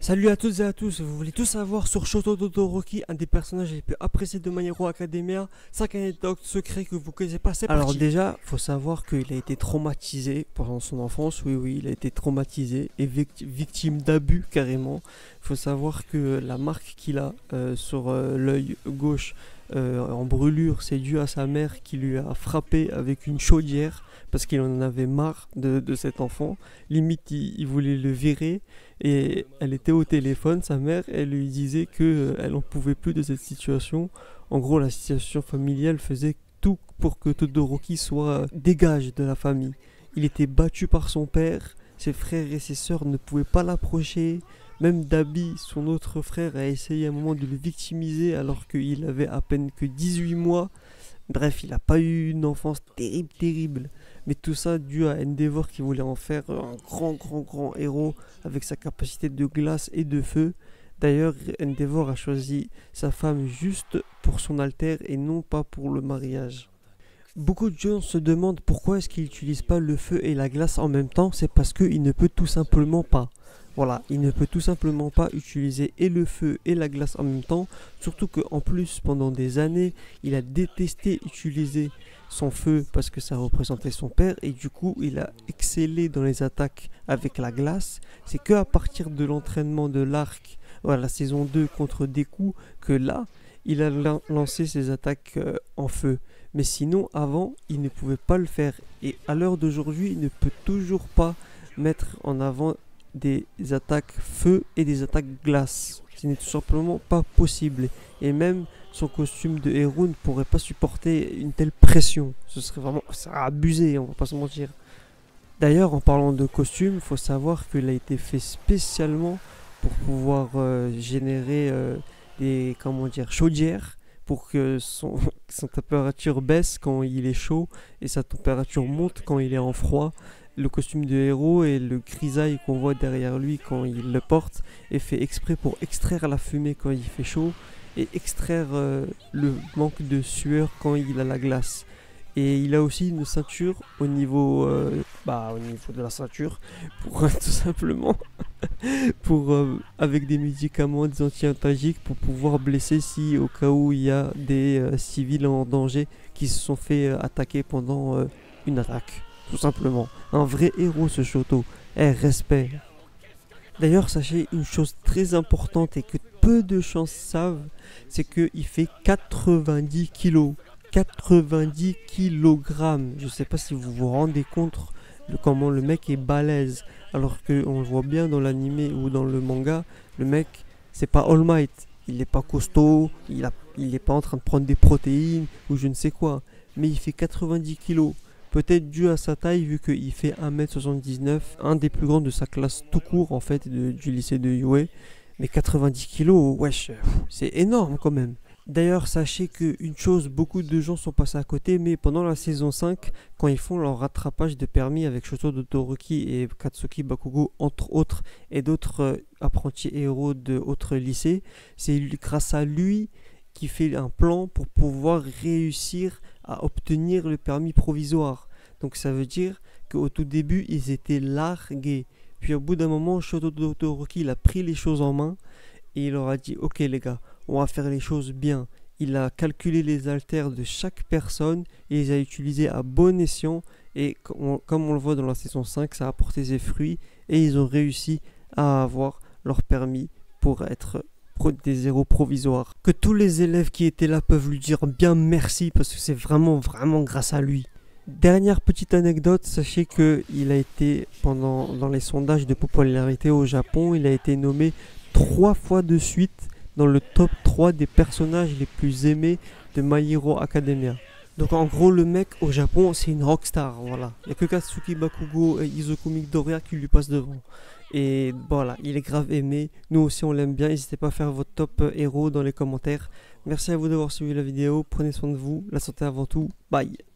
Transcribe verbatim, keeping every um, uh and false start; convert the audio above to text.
Salut à toutes et à tous, vous voulez tout savoir sur Shoto Todoroki, un des personnages les plus appréciés de My Hero Academia, cinq anecdotes secrets que vous connaissez pas, c'est parti. Alors déjà, faut savoir qu'il a été traumatisé pendant son enfance, oui oui, il a été traumatisé et victime d'abus carrément. Faut savoir que la marque qu'il a euh, sur euh, l'œil gauche euh, en brûlure, c'est dû à sa mère qui lui a frappé avec une chaudière parce qu'il en avait marre de, de cet enfant. Limite, il, il voulait le virer. Et elle était au téléphone, sa mère, elle lui disait qu'elle euh, n'en pouvait plus de cette situation. En gros, la situation familiale faisait tout pour que Todoroki soit dégage de la famille. Il était battu par son père, ses frères et ses sœurs ne pouvaient pas l'approcher. Même Dabi, son autre frère, a essayé à un moment de le victimiser alors qu'il avait à peine que dix-huit mois. Bref, il n'a pas eu une enfance terrible, terrible. Mais tout ça dû à Endeavor qui voulait en faire un grand, grand, grand héros avec sa capacité de glace et de feu. D'ailleurs, Endeavor a choisi sa femme juste pour son alter et non pas pour le mariage. Beaucoup de gens se demandent pourquoi est-ce qu'il n'utilise pas le feu et la glace en même temps. C'est parce qu'il ne peut tout simplement pas. Voilà, il ne peut tout simplement pas utiliser et le feu et la glace en même temps. Surtout qu'en plus, pendant des années, il a détesté utiliser son feu parce que ça représentait son père. Et du coup, il a excellé dans les attaques avec la glace. C'est qu'à partir de l'entraînement de l'arc, voilà, la saison deux contre Deku, que là, il a lancé ses attaques euh, en feu. Mais sinon, avant, il ne pouvait pas le faire. Et à l'heure d'aujourd'hui, il ne peut toujours pas mettre en avant des attaques feu et des attaques glace. Ce n'est tout simplement pas possible. Et même son costume de héros ne pourrait pas supporter une telle pression. Ce serait vraiment ça serait abusé, on va pas se mentir. D'ailleurs, en parlant de costume, il faut savoir qu'il a été fait spécialement pour pouvoir euh, générer euh, des comment dire, chaudières pour que son, son température baisse quand il est chaud et sa température monte quand il est en froid. Le costume de héros et le grisaille qu'on voit derrière lui quand il le porte est fait exprès pour extraire la fumée quand il fait chaud et extraire euh, le manque de sueur quand il a la glace. Et il a aussi une ceinture au niveau, euh, bah, au niveau de la ceinture pour euh, tout simplement pour, euh, avec des médicaments, des anti-allergiques pour pouvoir blesser si au cas où il y a des euh, civils en danger qui se sont fait euh, attaquer pendant euh, une attaque. Tout simplement, un vrai héros ce Shoto. Eh, respect. D'ailleurs, sachez une chose très importante et que peu de gens savent, c'est qu'il fait quatre-vingt-dix kilos. quatre-vingt-dix kilogrammes. Je sais pas si vous vous rendez compte de comment le mec est balèze. Alors qu'on le voit bien dans l'animé ou dans le manga, le mec, c'est pas All Might. Il n'est pas costaud, il, a, il n'est pas en train de prendre des protéines ou je ne sais quoi. Mais il fait quatre-vingt-dix kilos. Peut-être dû à sa taille vu qu'il fait un mètre soixante-dix-neuf, un des plus grands de sa classe tout court en fait de, du lycée de Yue. Mais quatre-vingt-dix kilos, wesh, c'est énorme quand même. D'ailleurs, sachez qu'une chose, beaucoup de gens sont passés à côté, mais pendant la saison cinq, quand ils font leur rattrapage de permis avec Shoto Todoroki et Katsuki Bakugo, entre autres, et d'autres euh, apprentis héros de autres lycées, c'est grâce à lui qui fait un plan pour pouvoir réussir à obtenir le permis provisoire. Donc ça veut dire qu'au tout début, ils étaient largués. Puis au bout d'un moment, Shoto Todoroki il a pris les choses en main et il leur a dit « Ok les gars, on va faire les choses bien ». Il a calculé les haltères de chaque personne et les a utilisés à bon escient. Et comme on le voit dans la saison cinq, ça a apporté ses fruits et ils ont réussi à avoir leur permis pour être des héros provisoires. Que tous les élèves qui étaient là peuvent lui dire bien merci parce que c'est vraiment vraiment grâce à lui. Dernière petite anecdote, sachez que il a été pendant dans les sondages de popularité au Japon, il a été nommé trois fois de suite dans le top trois des personnages les plus aimés de My Hero Academia. Donc en gros le mec au Japon c'est une rockstar, voilà. Il n'y a que Katsuki Bakugo et Izuku Midoriya qui lui passent devant. Et voilà, il est grave aimé, nous aussi on l'aime bien, n'hésitez pas à faire votre top héros dans les commentaires. Merci à vous d'avoir suivi la vidéo, prenez soin de vous, la santé avant tout, bye.